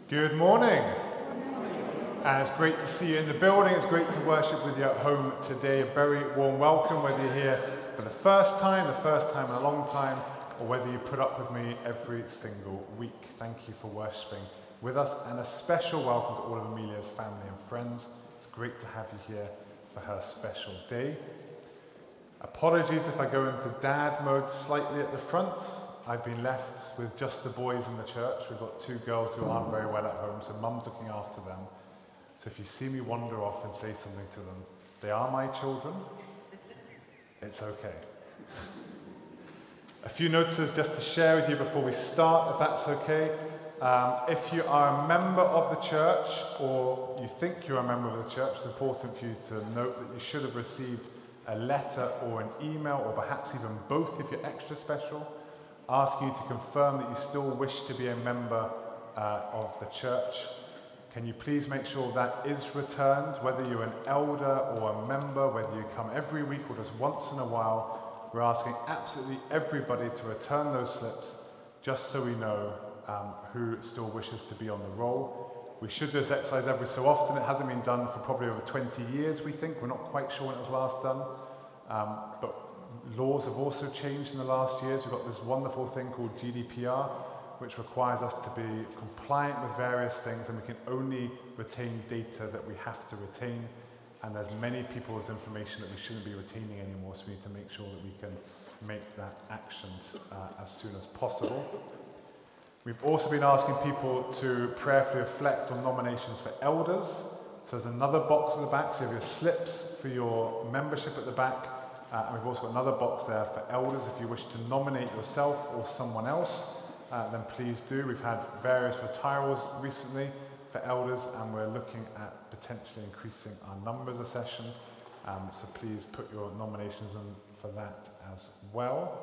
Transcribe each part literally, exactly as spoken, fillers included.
Good morning. And it's great to see you in the building. It's great to worship with you at home today. A very warm welcome, whether you're here for the first time, the first time in a long time, or whether you put up with me every single week. Thank you for worshiping with us, and a special welcome to all of Amelia's family and friends. It's great to have you here for her special day. Apologies if I go into dad mode slightly at the front. I've been left with just the boys in the church. We've got two girls who aren't very well at home, so mum's looking after them. So if you see me wander off and say something to them, they are my children. It's okay. A few notices just to share with you before we start, if that's okay. Um, if you are a member of the church, or you think you're a member of the church, it's important for you to note that you should have received a letter or an email, or perhaps even both if you're extra special, asking you to confirm that you still wish to be a member uh, of the church. Can you please make sure that is returned, whether you're an elder or a member, whether you come every week or just once in a while. We're asking absolutely everybody to return those slips, just so we know um, who still wishes to be on the roll. We should do this exercise every so often. It hasn't been done for probably over twenty years, we think. We're not quite sure when it was last done. Um, but laws have also changed in the last years. We've got this wonderful thing called G D P R, which requires us to be compliant with various things, and we can only retain data that we have to retain. And there's many people's information that we shouldn't be retaining anymore, so we need to make sure that we can make that actioned uh, as soon as possible. We've also been asking people to prayerfully reflect on nominations for elders. So there's another box at the back, so you have your slips for your membership at the back. Uh, and we've also got another box there for elders. If you wish to nominate yourself or someone else, uh, then please do. We've had various retirals recently for elders, and we're looking at potentially increasing our numbers a session. Um, so please put your nominations in for that as well.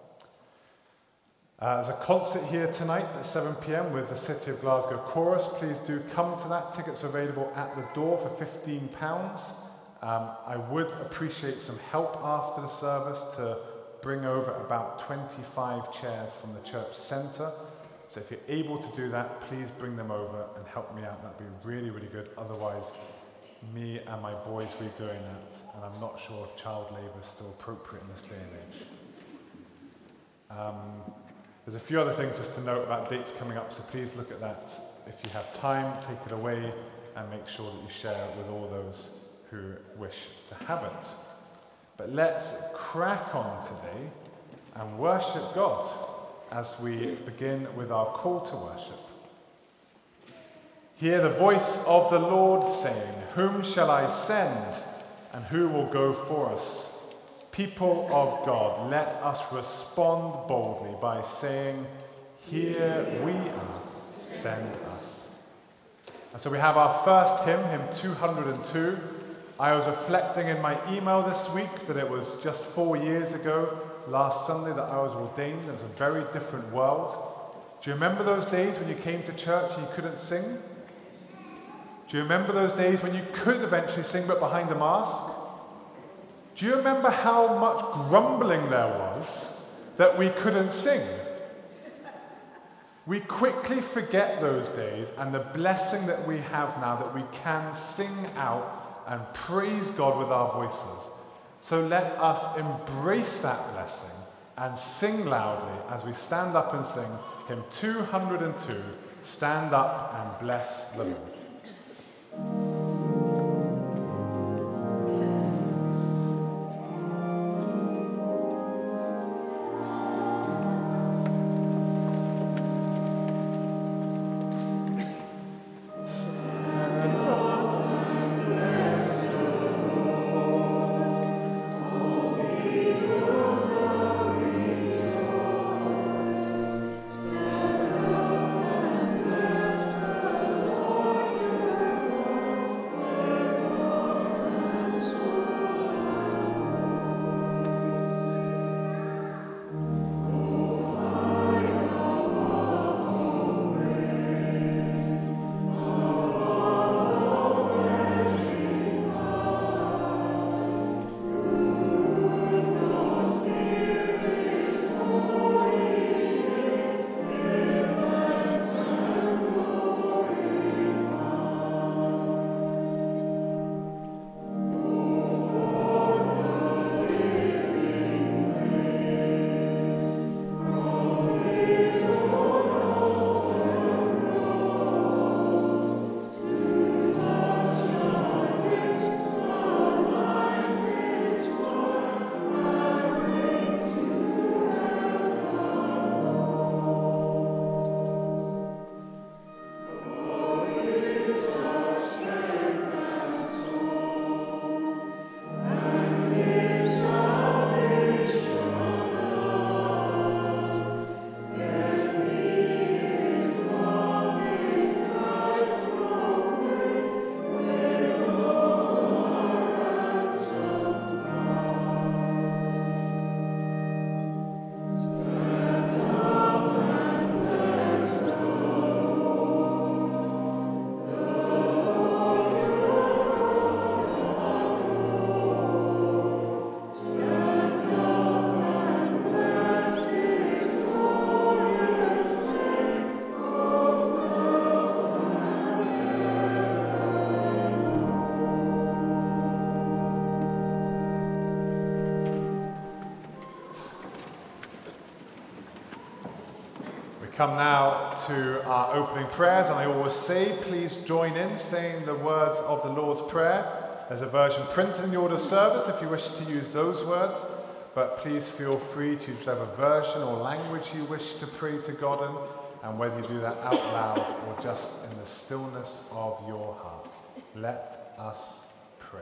Uh, there's a concert here tonight at seven p m with the City of Glasgow Chorus. Please do come to that. Tickets are available at the door for fifteen pounds. Um, I would appreciate some help after the service to bring over about twenty-five chairs from the church centre. So if you're able to do that, please bring them over and help me out. That'd be really, really good. Otherwise, me and my boys will be doing that. And I'm not sure if child labour is still appropriate in this day and age. Um, there's a few other things just to note about dates coming up, so please look at that. If you have time, take it away and make sure that you share it with all those who wish to have it. But let's crack on today and worship God as we begin with our call to worship. Hear the voice of the Lord saying, "Whom shall I send, and who will go for us?" People of God, let us respond boldly by saying, "Here we are, send us." And so we have our first hymn, hymn two hundred two. I was reflecting in my email this week that it was just four years ago, last Sunday, that I was ordained. It was a very different world. Do you remember those days when you came to church and you couldn't sing? Do you remember those days when you could eventually sing but behind a mask? Do you remember how much grumbling there was that we couldn't sing? We quickly forget those days and the blessing that we have now that we can sing out and praise God with our voices. So let us embrace that blessing and sing loudly as we stand up and sing hymn two hundred two, Stand Up and Bless the Lord. come now to our opening prayers, and I always say, please join in saying the words of the Lord's Prayer. There's a version printed in the order of service if you wish to use those words, but please feel free to use whatever version or language you wish to pray to God in, and whether you do that out loud or just in the stillness of your heart. Let us pray.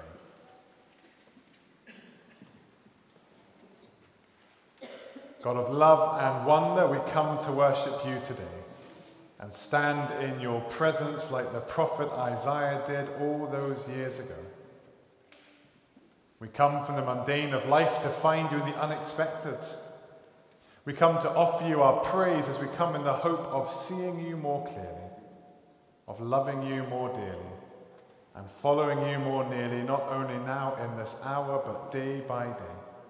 God of love and wonder, we come to worship you today and stand in your presence like the prophet Isaiah did all those years ago. We come from the mundane of life to find you in the unexpected. We come to offer you our praise as we come in the hope of seeing you more clearly, of loving you more dearly, and following you more nearly, not only now in this hour, but day by day.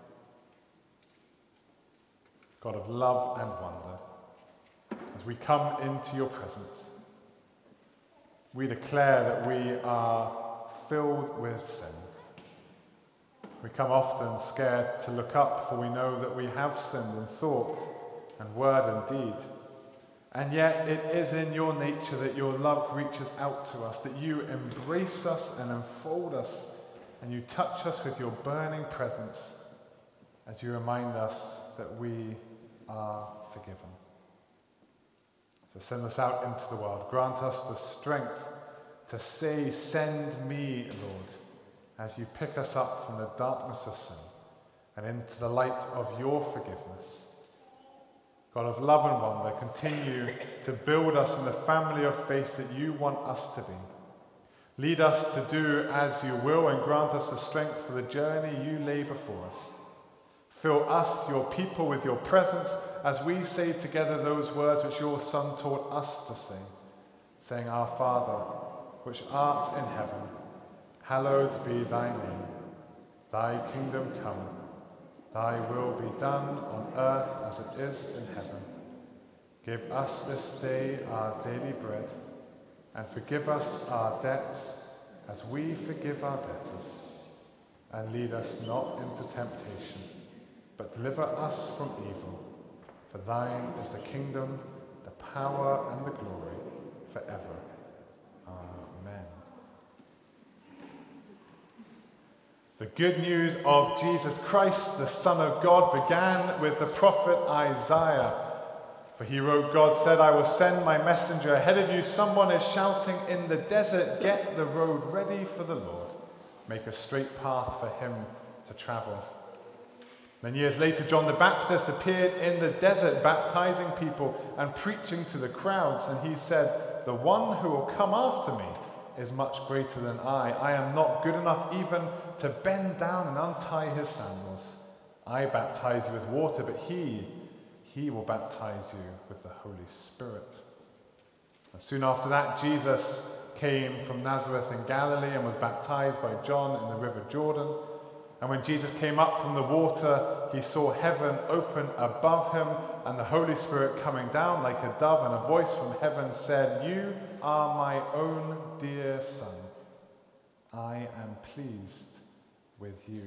God of love and wonder, as we come into your presence, we declare that we are filled with sin. We come often scared to look up, for we know that we have sinned in thought and word and deed. And yet it is in your nature that your love reaches out to us, that you embrace us and enfold us, and you touch us with your burning presence as you remind us that we are forgiven. So send us out into the world. Grant us the strength to say, "Send me, Lord," as you pick us up from the darkness of sin and into the light of your forgiveness. God of love and wonder, continue to build us in the family of faith that you want us to be. Lead us to do as you will and grant us the strength for the journey you lay before us. Fill us, your people, with your presence as we say together those words which your Son taught us to say, saying, "Our Father, which art in heaven, hallowed be thy name. Thy kingdom come. Thy will be done on earth as it is in heaven. Give us this day our daily bread, and forgive us our debts as we forgive our debtors. And lead us not into temptation, but deliver us from evil. For thine is the kingdom, the power, and the glory, forever. Amen. The good news of Jesus Christ, the Son of God, began with the prophet Isaiah. For he wrote, "God said, I will send my messenger ahead of you. Someone is shouting in the desert, get the road ready for the Lord. Make a straight path for him to travel." Then years later, John the Baptist appeared in the desert, baptizing people and preaching to the crowds. And he said, "The one who will come after me is much greater than I. I am not good enough even to bend down and untie his sandals. I baptize you with water, but he, he will baptize you with the Holy Spirit." And soon after that, Jesus came from Nazareth in Galilee and was baptized by John in the river Jordan. And when Jesus came up from the water, he saw heaven open above him and the Holy Spirit coming down like a dove, and a voice from heaven said, "You are my own dear Son. I am pleased with you."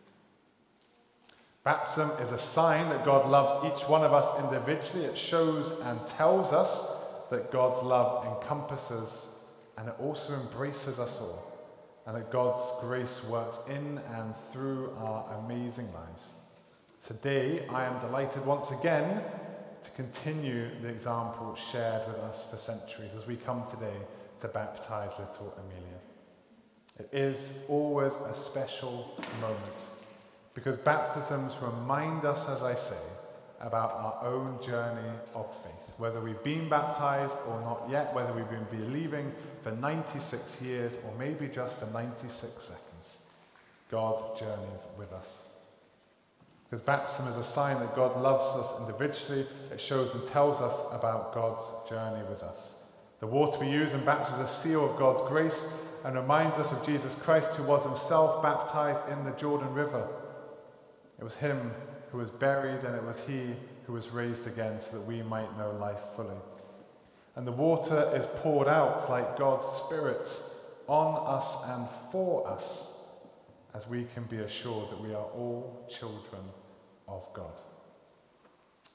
Baptism is a sign that God loves each one of us individually. It shows and tells us that God's love encompasses and it also embraces us all, and that God's grace works in and through our amazing lives. Today, I am delighted once again to continue the example shared with us for centuries as we come today to baptize little Amelia. It is always a special moment because baptisms remind us, as I say, about our own journey of faith. Whether we've been baptized or not yet, whether we've been believing for ninety-six years or maybe just for ninety-six seconds, God journeys with us. Because baptism is a sign that God loves us individually. It shows and tells us about God's journey with us. The water we use in baptism is a seal of God's grace and reminds us of Jesus Christ, who was himself baptized in the Jordan River. It was him who was buried, and it was he who was raised again so that we might know life fully. And the water is poured out like God's Spirit on us and for us, as we can be assured that we are all children of God.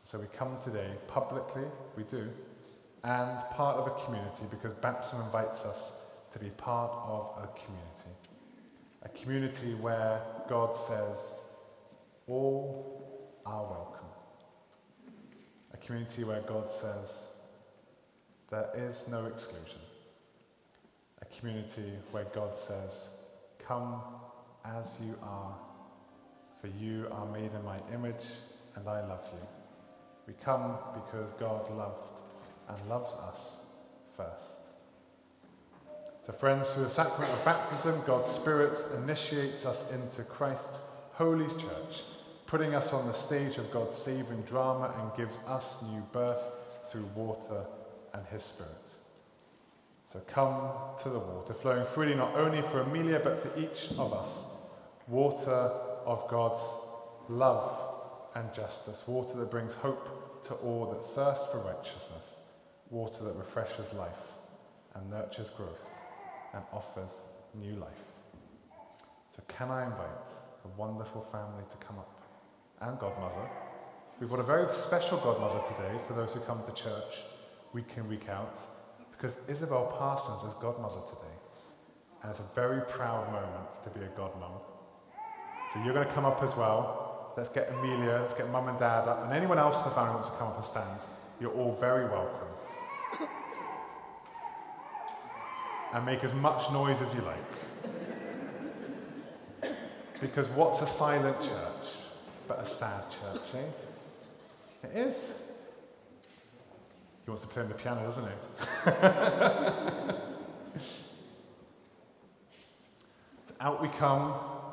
So we come today publicly, we do, and part of a community, because baptism invites us to be part of a community. A community where God says, all are welcome. A community where God says, there is no exclusion. A community where God says, come as you are, for you are made in my image, and I love you. We come because God loved and loves us first. So friends, through the sacrament of baptism, God's Spirit initiates us into Christ's holy church, putting us on the stage of God's saving drama, and gives us new birth through water and his Spirit. So come to the water, flowing freely not only for Amelia, but for each of us. Water of God's love and justice, water that brings hope to all that thirst for righteousness, water that refreshes life and nurtures growth and offers new life. So can I invite a wonderful family to come up, and godmother. We've got a very special godmother today for those who come to church week in, week out, because Isabel Parsons is godmother today, and it's a very proud moment to be a godmum. So you're going to come up as well. Let's get Amelia, let's get mum and dad up, and anyone else in the family wants to come up and stand. You're all very welcome. And make as much noise as you like. Because what's a silent church but a sad church, eh? It is. He wants to play on the piano, doesn't he? So out we come.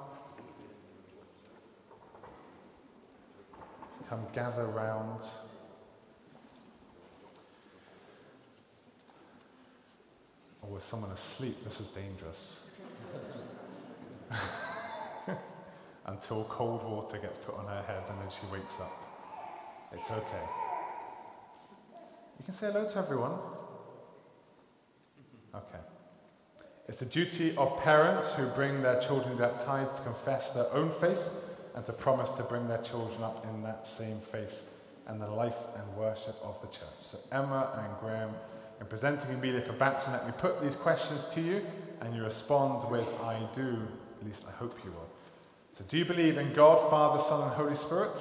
Come gather round. Or with someone asleep, this is dangerous. Until cold water gets put on her head and then she wakes up. It's okay. You can say hello to everyone. Okay. It's the duty of parents who bring their children baptized to confess their own faith and to promise to bring their children up in that same faith and the life and worship of the church. So Emma and Graham, in presenting Amelia for baptism, let me put these questions to you and you respond with, I do, at least I hope you will. So do you believe in God, Father, Son, and Holy Spirit?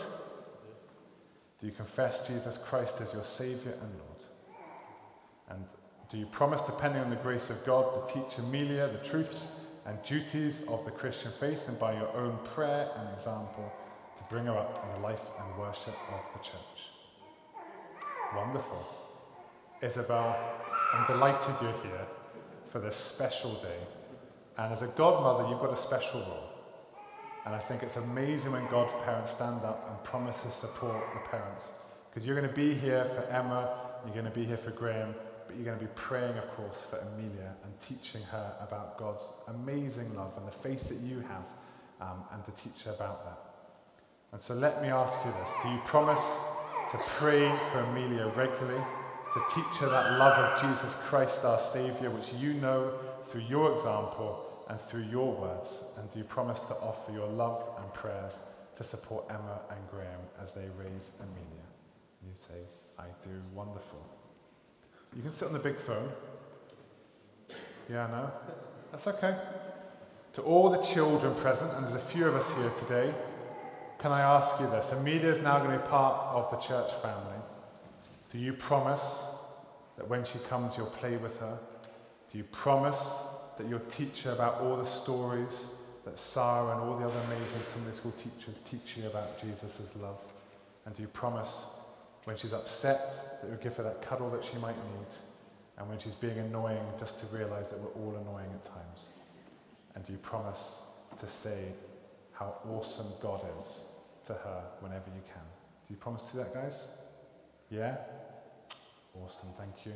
Do you confess Jesus Christ as your Saviour and Lord? And do you promise, depending on the grace of God, to teach Amelia the truths and duties of the Christian faith, and by your own prayer and example, to bring her up in the life and worship of the church? Wonderful. Isabel, I'm delighted you're here for this special day. And as a godmother, you've got a special role. And I think it's amazing when godparents stand up and promise to support the parents. Because you're going to be here for Emma, you're going to be here for Graham, but you're going to be praying, of course, for Amelia and teaching her about God's amazing love and the faith that you have, um, and to teach her about that. And so let me ask you this. Do you promise to pray for Amelia regularly, to teach her that love of Jesus Christ, our Saviour, which you know through your example and through your words? And do you promise to offer your love and prayers to support Emma and Graham as they raise Amelia? You say, I do. Wonderful. You can sit on the big throne. Yeah, no? That's okay. To all the children present, and there's a few of us here today, can I ask you this? Amelia is now going to be part of the church family. Do you promise that when she comes you'll play with her? Do you promise that you'll teach her about all the stories that Sarah and all the other amazing Sunday school teachers teach you about Jesus' love? And do you promise when she's upset that you'll give her that cuddle that she might need? And when she's being annoying, just to realize that we're all annoying at times? And do you promise to say how awesome God is to her whenever you can? Do you promise to do that, guys? Yeah? Awesome, thank you.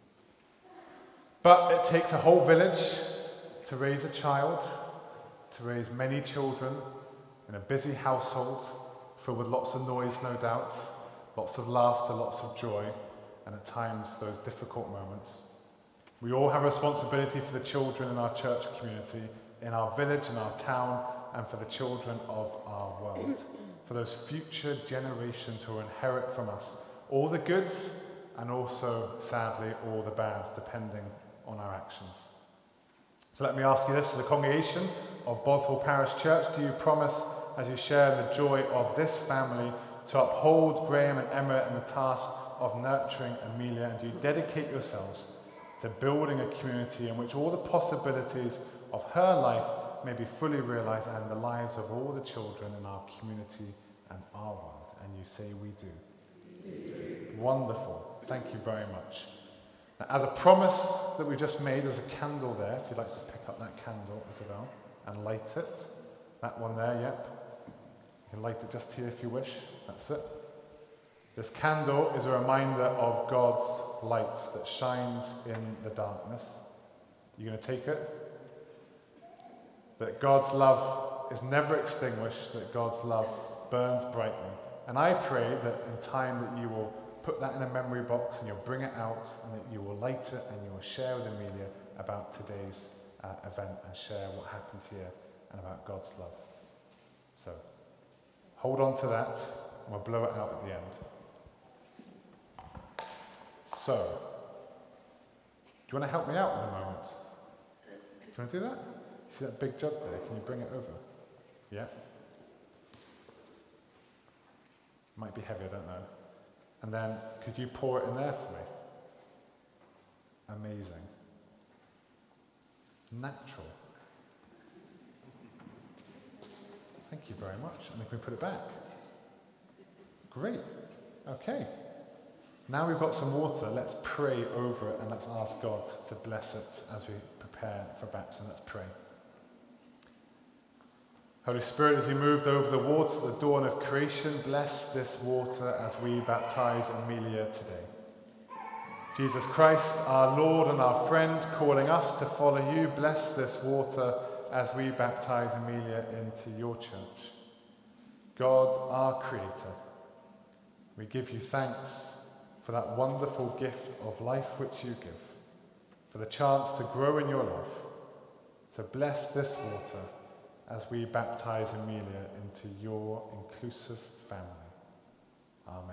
But it takes a whole village to raise a child, to raise many children in a busy household, filled with lots of noise, no doubt, lots of laughter, lots of joy, and at times those difficult moments. We all have a responsibility for the children in our church community, in our village, in our town, and for the children of our world. for those future generations who will inherit from us all the good and also, sadly, all the bad, depending on our actions. So let me ask you this, as a congregation of Bothwell Parish Church, do you promise, as you share the joy of this family, to uphold Graham and Emma in the task of nurturing Amelia, and do you dedicate yourselves to building a community in which all the possibilities of her life may be fully realised and the lives of all the children in our community and our world? And you say we do. We do. Wonderful. Thank you very much. Now, as a promise that we just made, there's a candle there, if you'd like to pick up that candle, Isabel, and light it. That one there, yep. You can light it just here if you wish. That's it. This candle is a reminder of God's light that shines in the darkness. You going to take it? That God's love is never extinguished, that God's love burns brightly. And I pray that in time that you will put that in a memory box and you'll bring it out and that you will light it and you will share with Amelia about today's uh, event and share what happened here and about God's love. So, hold on to that and we'll blow it out at the end. So, do you want to help me out in a moment? Do you want to do that? You see that big jug there? Can you bring it over? Yeah? Might be heavy, I don't know. And then, could you pour it in there for me? Amazing. Natural. Thank you very much. And then can we put it back? Great. Okay. Now we've got some water, let's pray over it and let's ask God to bless it as we prepare for baptism. Let's pray. Holy Spirit, as you moved over the waters at the dawn of creation, bless this water as we baptize Amelia today. Jesus Christ, our Lord and our friend, calling us to follow you, bless this water as we baptize Amelia into your church. God, our Creator, we give you thanks for that wonderful gift of life which you give, for the chance to grow in your love, to bless this water as we baptize Amelia into your inclusive family. Amen.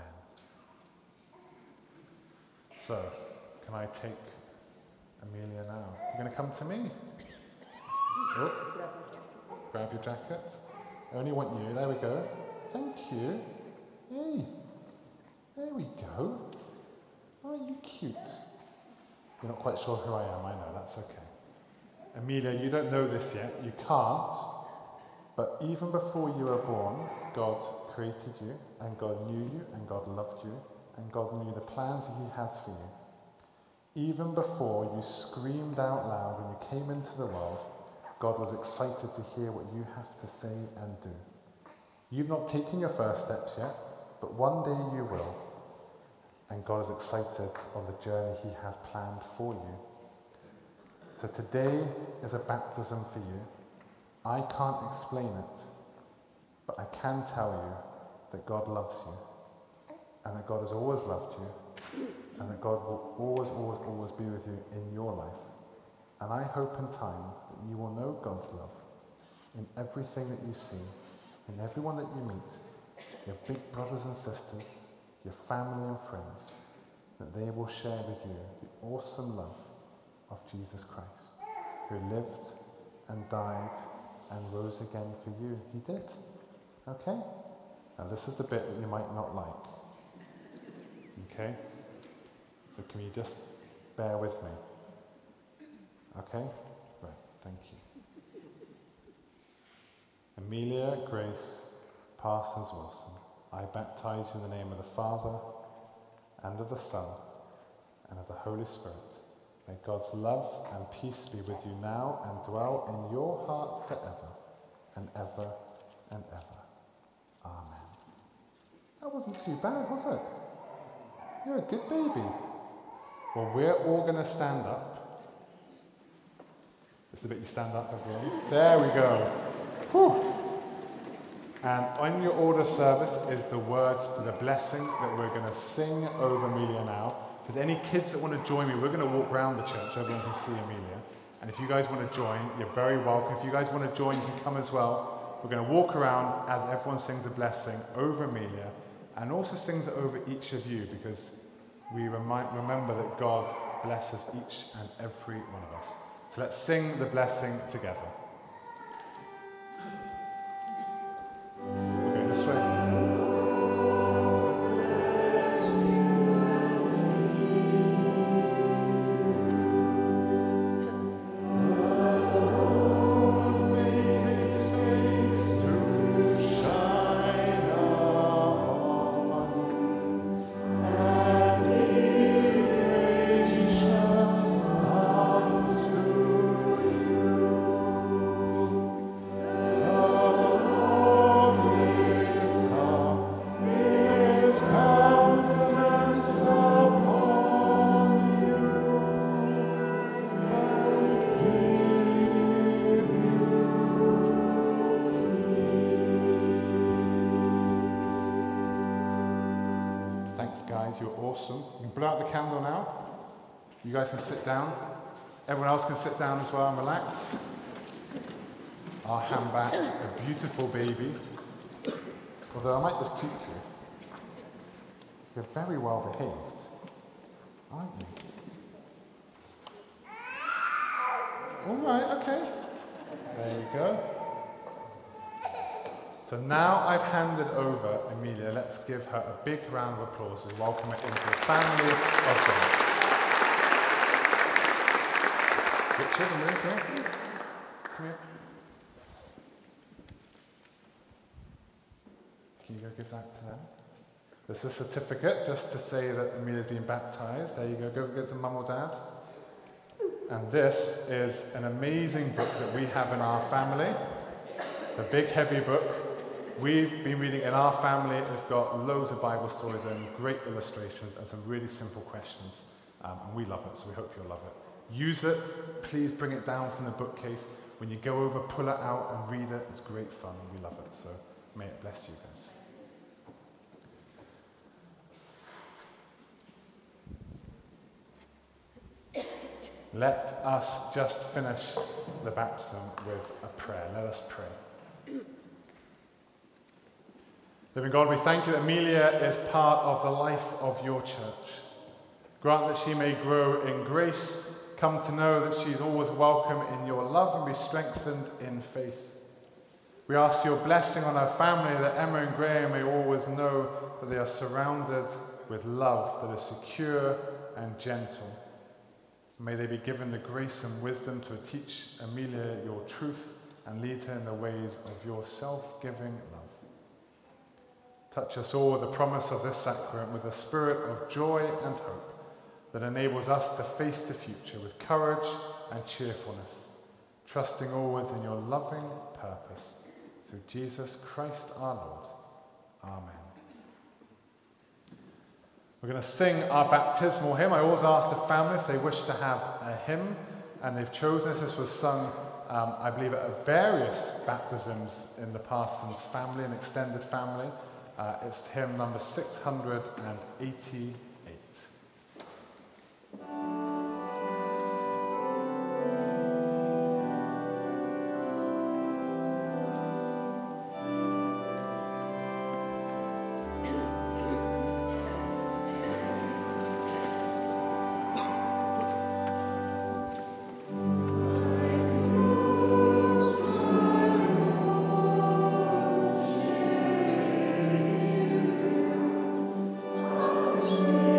So, can I take Amelia now? You're going to come to me? Oh, grab your jacket. I only want you. There we go. Thank you. Hey, there we go. Aren't you cute? You're not quite sure who I am, I know, that's okay. Amelia, you don't know this yet, you can't, but even before you were born, God created you, and God knew you, and God loved you, and God knew the plans that he has for you. Even before you screamed out loud when you came into the world, God was excited to hear what you have to say and do. You've not taken your first steps yet, but one day you will. And God is excited on the journey he has planned for you. So today is a baptism for you. I can't explain it, but I can tell you that God loves you, and that God has always loved you, and that God will always, always, always be with you in your life. And I hope in time that you will know God's love in everything that you see, in everyone that you meet, your big brothers and sisters, your family and friends, that they will share with you the awesome love of Jesus Christ, who lived and died and rose again for you. He did. Okay? Now this is the bit that you might not like. Okay? So can you just bear with me? Okay? Right, thank you. Amelia Grace Parsons Wilson, I baptize you in the name of the Father, and of the Son, and of the Holy Spirit. May God's love and peace be with you now and dwell in your heart forever and ever and ever. Amen. That wasn't too bad, was it? You're a good baby. Well, we're all going to stand up. This is the bit you stand up, everyone. There we go. Whew. And on your order of service is the words to the blessing that we're going to sing over Amelia now. If there's any kids that want to join me, we're going to walk around the church so everyone can see Amelia. And if you guys want to join, you're very welcome. If you guys want to join, you can come as well. we're going to walk around as everyone sings a blessing over Amelia and also sings it over each of you, because we remind, remember that God blesses each and every one of us. So let's sing the blessing together. We're going this way. You're awesome. You can blow out the candle now. You guys can sit down. Everyone else can sit down as well and relax. I'll hand back a beautiful baby. Although I might just keep you. You're very well behaved, aren't you? All right, okay. There you go. So now I've handed over Amelia. Let's give her a big round of applause and welcome her into the family of God. Richard, Amelia, come here. Come here. Can you go give that to them? There's a certificate just to say that Amelia's been baptized. There you go. Go give it to Mum or Dad. And this is an amazing book that we have in our family. It's a big, heavy book. We've been reading in our family. It's got loads of Bible stories and great illustrations and some really simple questions. Um, and we love it, so we hope you'll love it. Use it. Please bring it down from the bookcase. When you go over, pull it out and read it. It's great fun. We love it. So may it bless you guys. Let us just finish the baptism with a prayer. Let us pray. Living God, we thank you that Amelia is part of the life of your church. Grant that she may grow in grace, come to know that she's always welcome in your love, and be strengthened in faith. We ask for your blessing on her family, that Emma and Graham may always know that they are surrounded with love that is secure and gentle. May they be given the grace and wisdom to teach Amelia your truth and lead her in the ways of your self-giving love. Touch us all with the promise of this sacrament, with a spirit of joy and hope that enables us to face the future with courage and cheerfulness, trusting always in your loving purpose. Through Jesus Christ our Lord. Amen. We're going to sing our baptismal hymn. I always ask the family if they wish to have a hymn, and they've chosen it. This was sung, um, I believe, at various baptisms in the parson's family and extended family. Uh, it's hymn number six hundred eighty-eight. Sweet.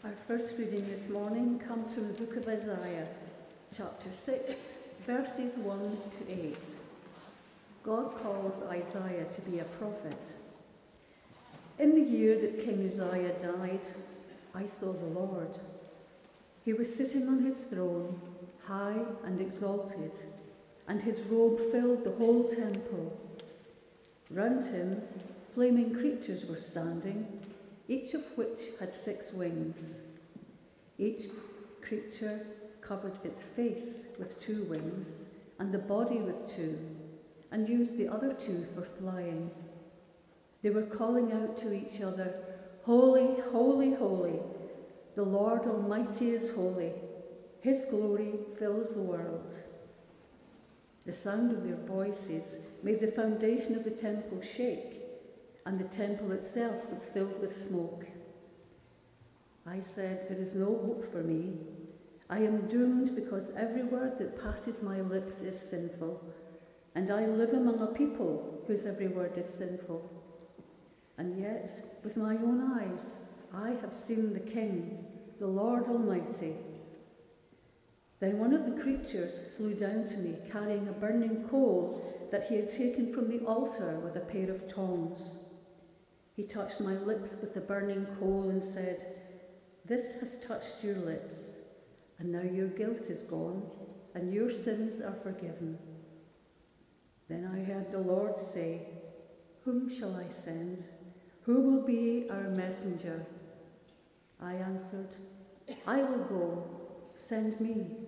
Our first reading this morning comes from the book of Isaiah, chapter six, verses one to eight. God calls Isaiah to be a prophet. In the year that King Uzziah died, I saw the Lord. He was sitting on his throne, high and exalted, and his robe filled the whole temple. Round him, flaming creatures were standing, each of which had six wings. Each creature covered its face with two wings, and the body with two, and used the other two for flying. They were calling out to each other, "Holy, holy, holy, the Lord Almighty is holy. His glory fills the world." The sound of their voices made the foundation of the temple shake, and the temple itself was filled with smoke. I said, "There is no hope for me. I am doomed because every word that passes my lips is sinful, and I live among a people whose every word is sinful. And yet, with my own eyes, I have seen the King, the Lord Almighty." Then one of the creatures flew down to me, carrying a burning coal that he had taken from the altar with a pair of tongs. He touched my lips with the burning coal and said, "This has touched your lips, and now your guilt is gone, and your sins are forgiven." Then I heard the Lord say, "Whom shall I send? Who will be our messenger?" I answered, "I will go. Send me."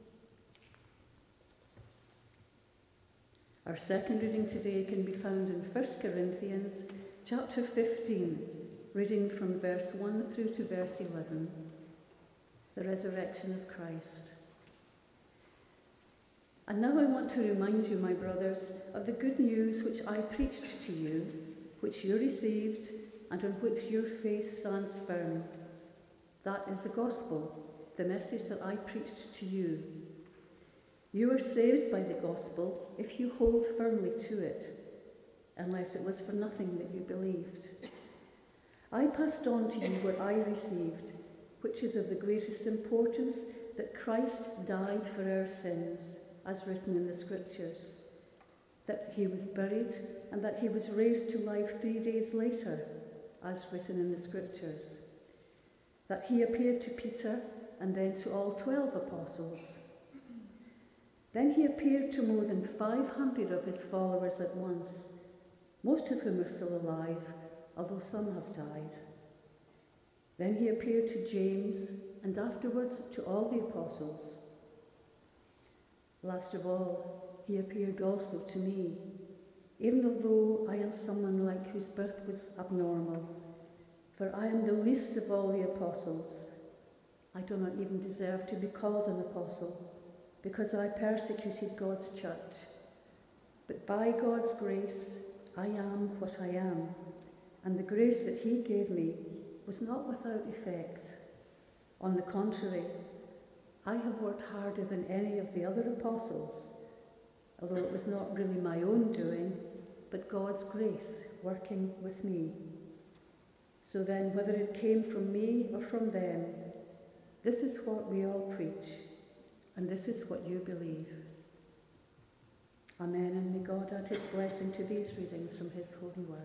Our second reading today can be found in First Corinthians chapter fifteen, reading from verse one through to verse eleven, the resurrection of Christ. And now I want to remind you, my brothers, of the good news which I preached to you, which you received, and on which your faith stands firm. That is the gospel, the message that I preached to you. You are saved by the gospel if you hold firmly to it, unless it was for nothing that you believed. I passed on to you what I received, which is of the greatest importance, that Christ died for our sins, as written in the Scriptures, that he was buried, and that he was raised to life three days later, as written in the Scriptures, that he appeared to Peter and then to all twelve apostles. Then he appeared to more than five hundred of his followers at once, most of whom are still alive, although some have died. Then he appeared to James, and afterwards to all the apostles. Last of all, he appeared also to me, even although I am someone like whose birth was abnormal, for I am the least of all the apostles. I do not even deserve to be called an apostle, because I persecuted God's church. But by God's grace, I am what I am, and the grace that he gave me was not without effect. On the contrary, I have worked harder than any of the other apostles, although it was not really my own doing, but God's grace working with me. So then, whether it came from me or from them, this is what we all preach, and this is what you believe. Amen, and may God add his blessing to these readings from his holy word.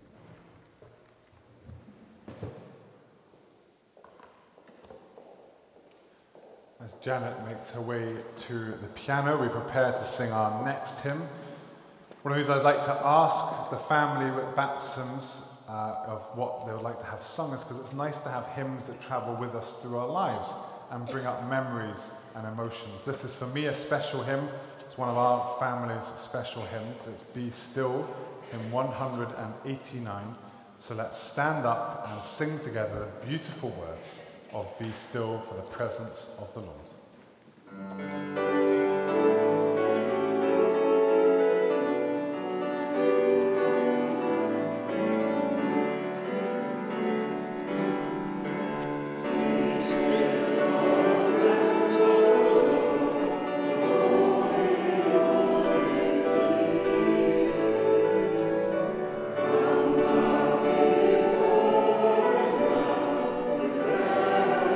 As Janet makes her way to the piano, we prepare to sing our next hymn. One of these I'd like to ask the family with baptisms uh, of what they would like to have sung is because it's nice to have hymns that travel with us through our lives and bring up memories and emotions. This is for me a special hymn. It's one of our family's special hymns. It's Be Still, hymn one hundred eighty-nine. So let's stand up and sing together the beautiful words of Be Still for the presence of the Lord. Thank you.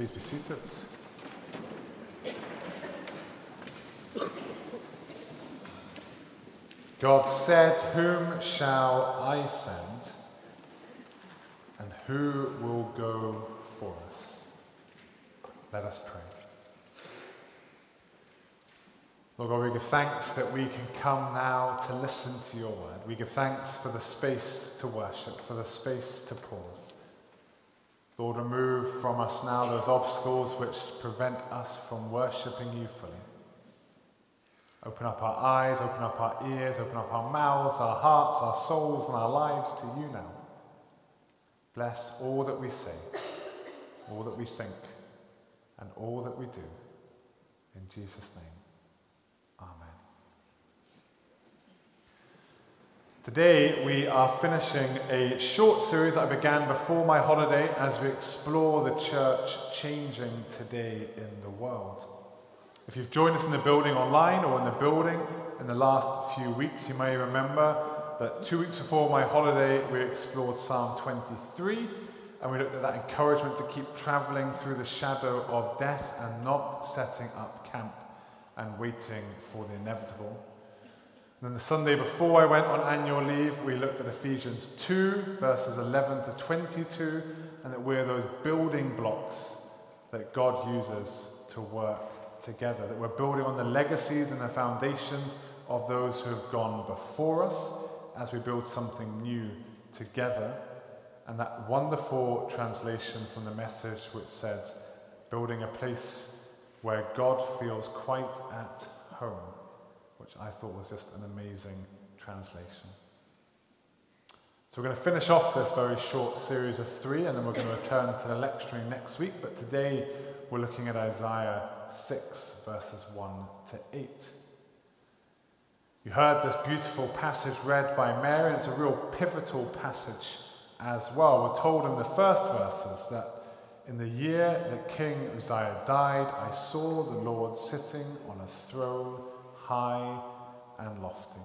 Please be seated. God said, "Whom shall I send? And who will go for us?" Let us pray. Lord God, we give thanks that we can come now to listen to your word. We give thanks for the space to worship, for the space to pause. Lord, remove from us now those obstacles which prevent us from worshipping you fully. Open up our eyes, open up our ears, open up our mouths, our hearts, our souls, and our lives to you now. Bless all that we say, all that we think, and all that we do. In Jesus' name, amen. Today we are finishing a short series that I began before my holiday as we explore the church changing today in the world. If you've joined us in the building online or in the building in the last few weeks, you may remember that two weeks before my holiday we explored Psalm twenty-three, and we looked at that encouragement to keep travelling through the shadow of death and not setting up camp and waiting for the inevitable. And then the Sunday before I went on annual leave, we looked at Ephesians two, verses eleven to twenty-two, and that we're those building blocks that God uses to work together, that we're building on the legacies and the foundations of those who have gone before us as we build something new together. And that wonderful translation from the Message which said, building a place where God feels quite at home, which I thought was just an amazing translation. So we're going to finish off this very short series of three, and then we're going to return to the lecturing next week. But today we're looking at Isaiah six, verses one to eight. You heard this beautiful passage read by Mary, and it's a real pivotal passage as well. We're told in the first verses that in the year that King Uzziah died, I saw the Lord sitting on a throne high and lofty.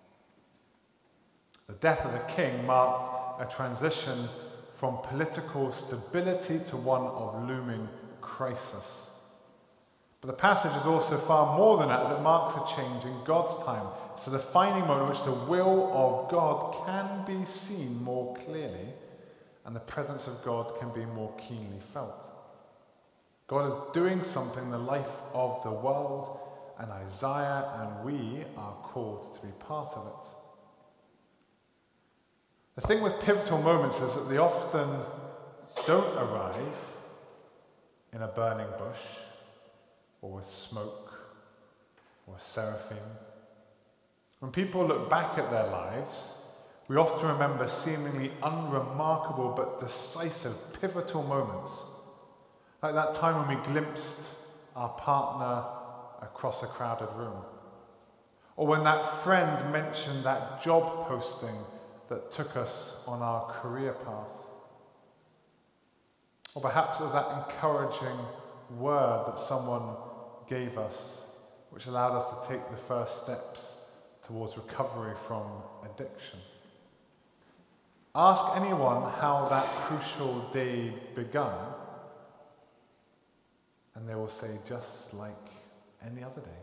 The death of the king marked a transition from political stability to one of looming crisis. But the passage is also far more than that, as it marks a change in God's time. It's a defining moment in which the will of God can be seen more clearly and the presence of God can be more keenly felt. God is doing something in the life of the world, and Isaiah and we are called to be part of it. The thing with pivotal moments is that they often don't arrive in a burning bush, or with smoke, or a seraphim. When people look back at their lives, we often remember seemingly unremarkable but decisive, pivotal moments, like that time when we glimpsed our partner across a crowded room, or when that friend mentioned that job posting that took us on our career path, or perhaps it was that encouraging word that someone gave us which allowed us to take the first steps towards recovery from addiction. Ask anyone how that crucial day began, and they will say, just like any other day.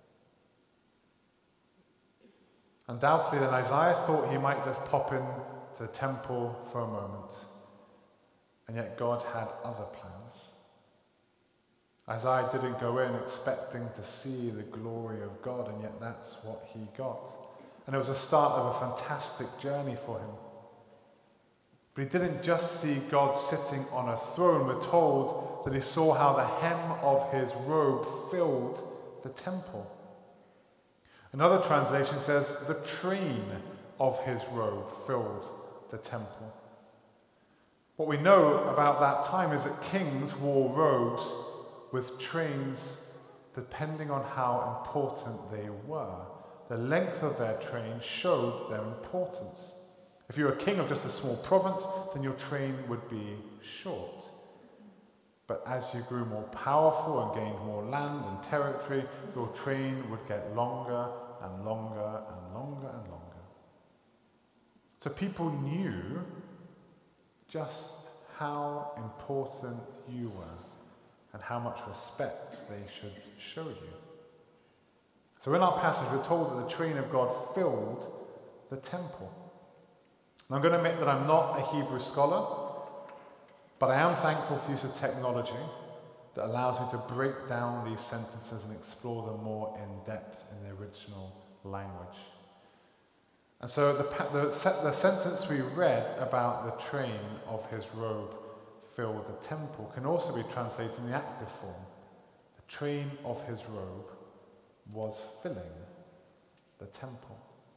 Undoubtedly, then Isaiah thought he might just pop in to the temple for a moment, and yet God had other plans. Isaiah didn't go in expecting to see the glory of God, and yet that's what he got. And it was the start of a fantastic journey for him. But he didn't just see God sitting on a throne. We're told that he saw how the hem of his robe filled the temple. Another translation says the train of his robe filled the temple. What we know about that time is that kings wore robes with trains depending on how important they were. The length of their train showed their importance. If you were a king of just a small province, then your train would be short. But as you grew more powerful and gained more land and territory, your train would get longer and longer and longer and longer. So people knew just how important you were and how much respect they should show you. So in our passage, we're told that the train of God filled the temple. And I'm going to admit that I'm not a Hebrew scholar, but I am thankful for the use of technology that allows me to break down these sentences and explore them more in depth in the original language. And so the, the, the sentence we read about the train of his robe filled the temple can also be translated in the active form. The train of his robe was filling the temple.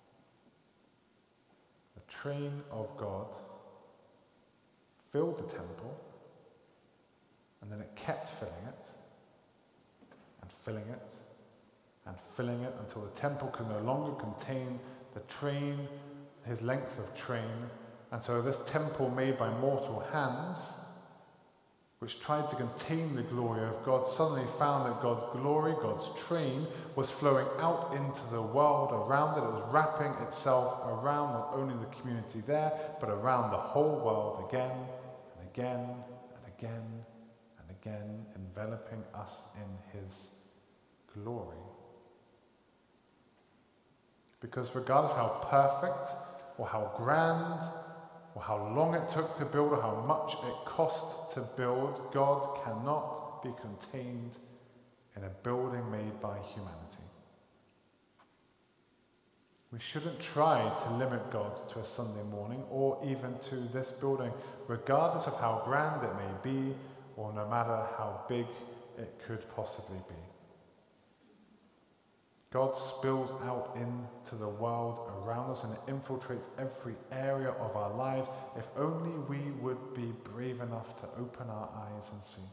The train of God filled the temple, and then it kept filling it, and filling it, and filling it until the temple could no longer contain the train, his length of train. And so this temple made by mortal hands, which tried to contain the glory of God, suddenly found that God's glory, God's train, was flowing out into the world around it. It was wrapping itself around not only the community there, but around the whole world again and again and again and again, enveloping us in his glory. Because regardless of how perfect or how grand or how long it took to build or how much it cost to build, God cannot be contained in a building made by humanity. We shouldn't try to limit God to a Sunday morning or even to this building, regardless of how grand it may be or no matter how big it could possibly be. God spills out into the world around us and it infiltrates every area of our lives if only we would be brave enough to open our eyes and see.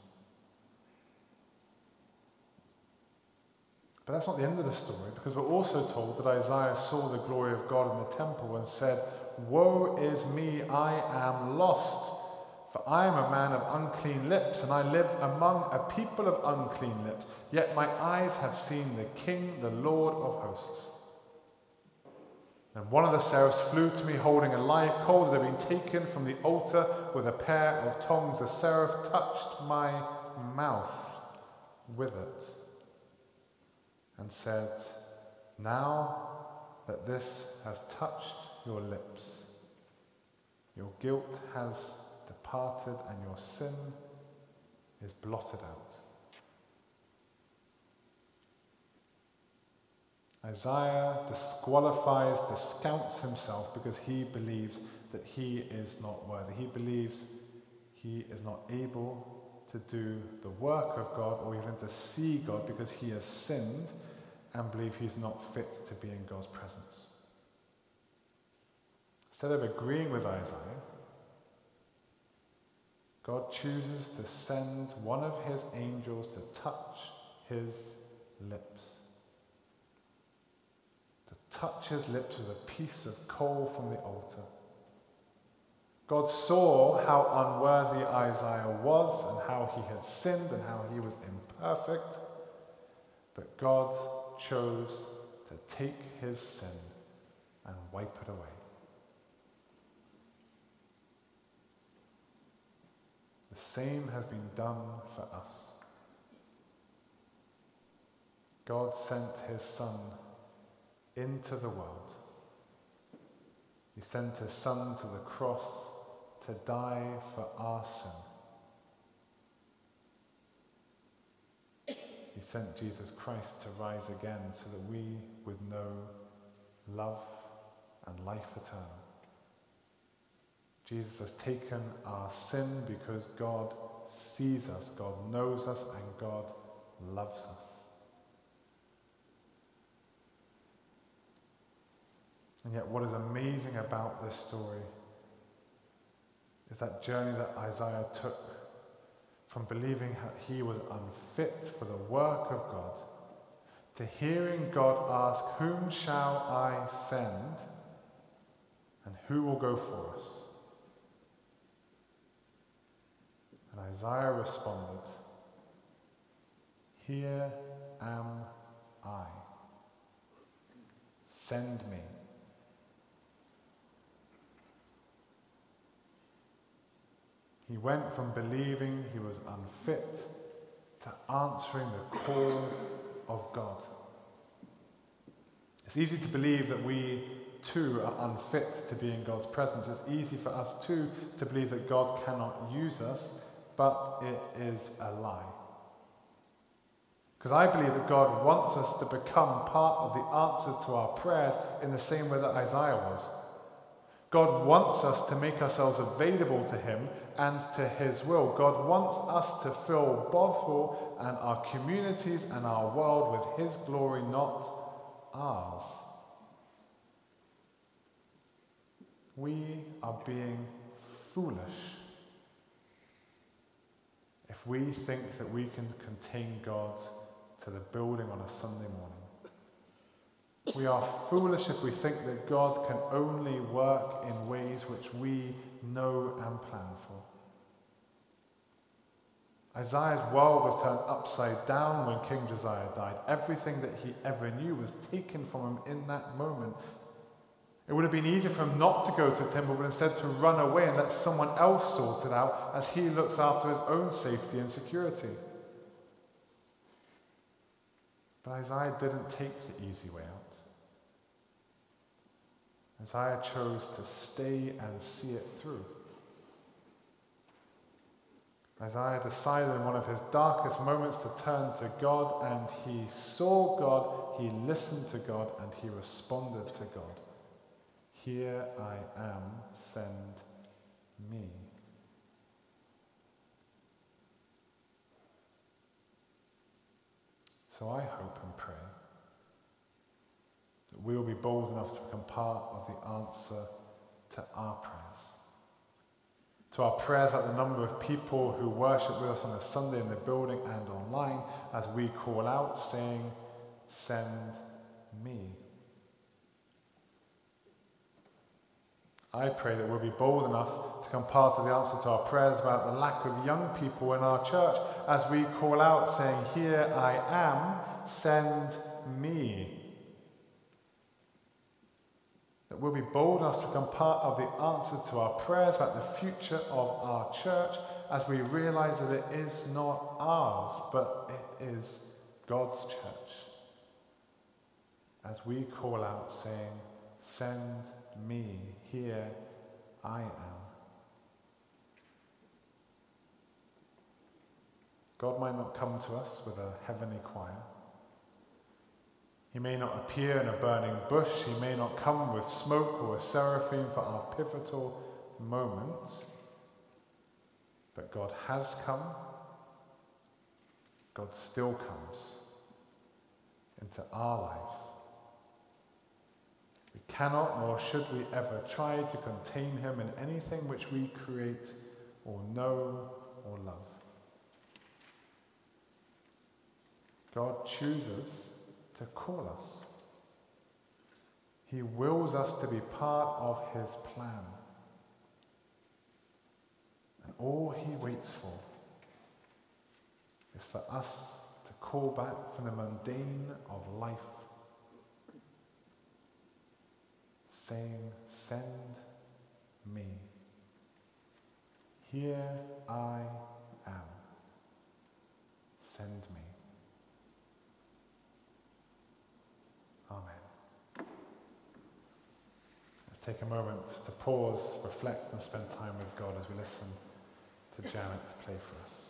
But that's not the end of the story, because we're also told that Isaiah saw the glory of God in the temple and said, "Woe is me, I am lost, for I am a man of unclean lips, and I live among a people of unclean lips. Yet my eyes have seen the King, the Lord of hosts." And one of the seraphs flew to me holding a live coal that had been taken from the altar with a pair of tongs. The seraph touched my mouth with it and said, "Now that this has touched your lips, your guilt has departed and your sin is blotted out." Isaiah disqualifies, discounts himself because he believes that he is not worthy. He believes he is not able to do the work of God or even to see God because he has sinned and believe he's not fit to be in God's presence. Instead of agreeing with Isaiah, God chooses to send one of his angels to touch his lips. To touch his lips with a piece of coal from the altar. God saw how unworthy Isaiah was and how he had sinned and how he was imperfect, but God chose to take his sin and wipe it away. The same has been done for us. God sent his Son into the world. He sent his Son to the cross to die for our sin. He sent Jesus Christ to rise again so that we would know love and life eternal. Jesus has taken our sin because God sees us, God knows us, and God loves us. And yet what is amazing about this story is that journey that Isaiah took from believing that he was unfit for the work of God to hearing God ask, "Whom shall I send? And who will go for us?" And Isaiah responded, "Here am I. Send me." He went from believing he was unfit to answering the call of God. It's easy to believe that we too are unfit to be in God's presence. It's easy for us too to believe that God cannot use us, but it is a lie. Because I believe that God wants us to become part of the answer to our prayers in the same way that Isaiah was. God wants us to make ourselves available to him and to his will. God wants us to fill Bothwell and our communities and our world with his glory, not ours. We are being foolish if we think that we can contain God to the building on a Sunday morning. We are foolish if we think that God can only work in ways which we know and plan for. Isaiah's world was turned upside down when King Josiah died. Everything that he ever knew was taken from him in that moment. It would have been easier for him not to go to the temple, but instead to run away and let someone else sort it out as he looks after his own safety and security. But Isaiah didn't take the easy way out. Isaiah chose to stay and see it through. Isaiah decided in one of his darkest moments to turn to God, and he saw God, he listened to God, and he responded to God. Here I am, send me. So I hope and pray that we will be bold enough to become part of the answer to our prayers. To our prayers about the number of people who worship with us on a Sunday in the building and online as we call out saying, send me. I pray that we'll be bold enough to become part of the answer to our prayers about the lack of young people in our church as we call out saying, here I am, send me. That we'll be bold enough to become part of the answer to our prayers about the future of our church as we realize that it is not ours, but it is God's church. As we call out saying, send me, here I am. God might not come to us with a heavenly choir. He may not appear in a burning bush. He may not come with smoke or a seraphim for our pivotal moment. But God has come. God still comes into our lives. We cannot nor should we ever try to contain him in anything which we create or know or love. God chooses to call us. He wills us to be part of his plan. And all he waits for is for us to call back from the mundane of life, saying, send me. Here I am. Send me. Amen. Let's take a moment to pause, reflect, and spend time with God as we listen to Janet play for us.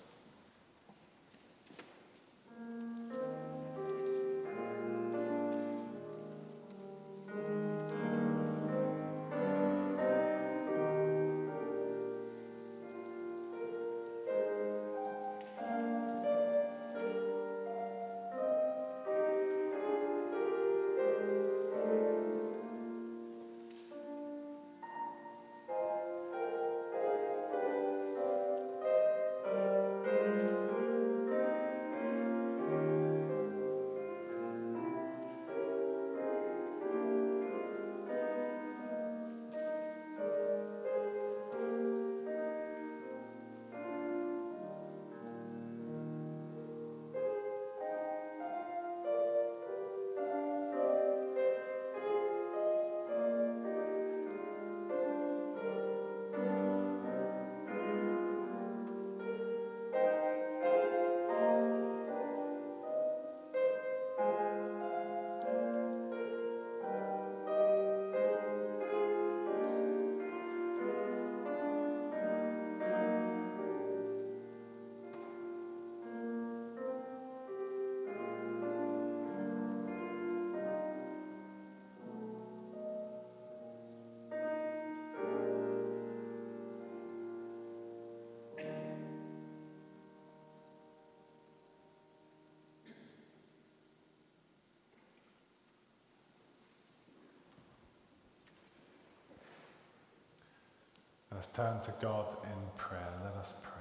Let's turn to God in prayer. Let us pray.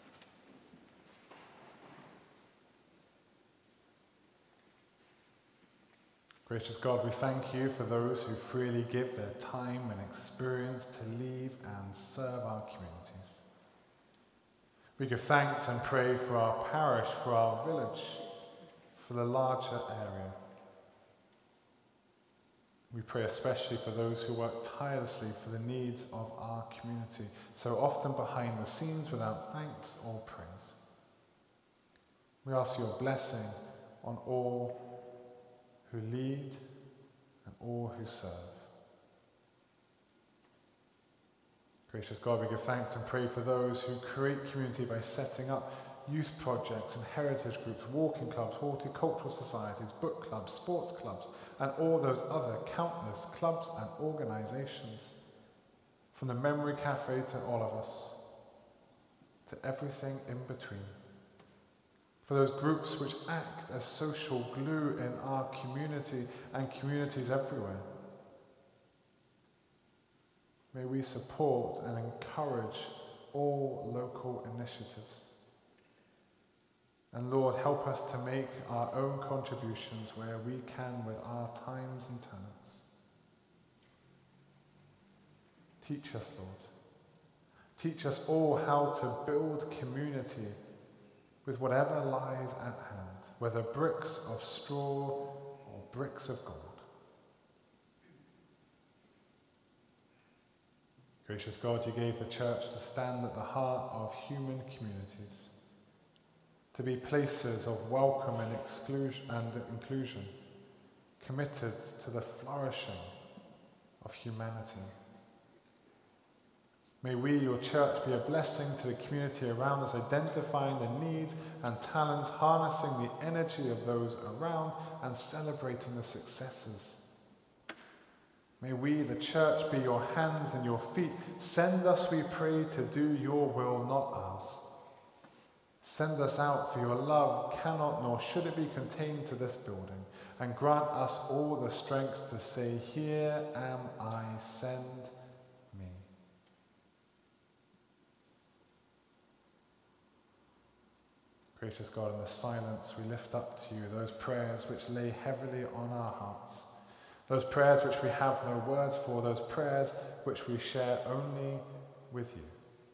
Gracious God, we thank you for those who freely give their time and experience to leave and serve our communities. We give thanks and pray for our parish, for our village, for the larger area. We pray especially for those who work tirelessly for the needs of our community, so often behind the scenes without thanks or praise. We ask your blessing on all who lead and all who serve. Gracious God, we give thanks and pray for those who create community by setting up youth projects and heritage groups, walking clubs, horticultural societies, book clubs, sports clubs, and all those other countless clubs and organisations, from the Memory Cafe to all of us, to everything in between. For those groups which act as social glue in our community and communities everywhere. May we support and encourage all local initiatives. And Lord, help us to make our own contributions where we can with our times and talents. Teach us, Lord. Teach us all how to build community with whatever lies at hand, whether bricks of straw or bricks of gold. Gracious God, you gave the church to stand at the heart of human communities, to be places of welcome and exclusion and inclusion, committed to the flourishing of humanity. May we, your church, be a blessing to the community around us, identifying the needs and talents, harnessing the energy of those around, and celebrating the successes. May we, the church, be your hands and your feet. Send us, we pray, to do your will, not ours. Send us out, for your love cannot nor should it be contained to this building, and grant us all the strength to say, here am I, send me. Gracious God, in the silence we lift up to you those prayers which lay heavily on our hearts, those prayers which we have no words for, those prayers which we share only with you.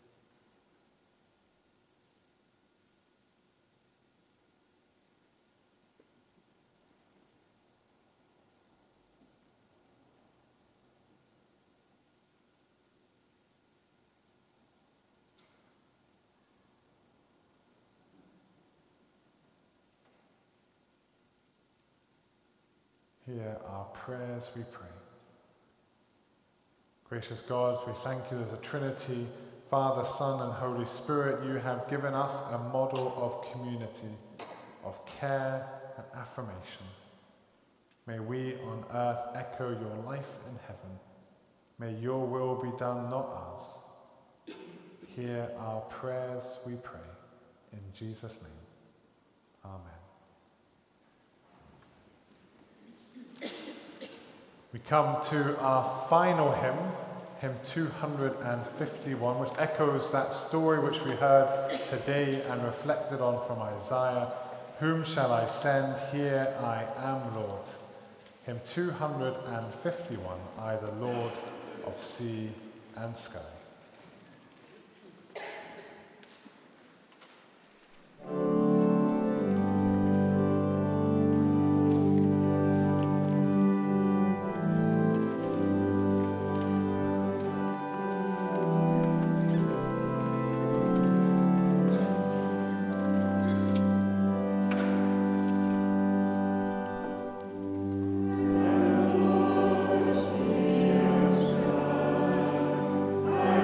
Hear our prayers, we pray. Gracious God, we thank you as a Trinity, Father, Son, and Holy Spirit. You have given us a model of community, of care and affirmation. May we on earth echo your life in heaven. May your will be done, not ours. Hear our prayers, we pray. In Jesus' name, amen. We come to our final hymn, hymn two hundred fifty-one, which echoes that story which we heard today and reflected on from Isaiah. Whom shall I send? Here I am, Lord. Hymn two hundred fifty-one, I, the Lord of sea and sky. Thank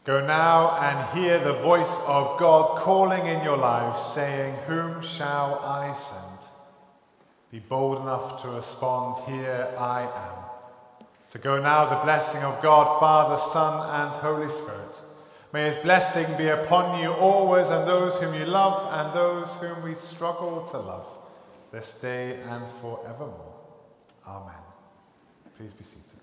Go now and hear the voice of God calling in your lives, saying, "Whom shall I send?" Be bold enough to respond, "Here I am." So go now, the blessing of God, Father, Son, and Holy Spirit. May his blessing be upon you always, and those whom you love and those whom we struggle to love, this day and forevermore. Amen. Please be seated.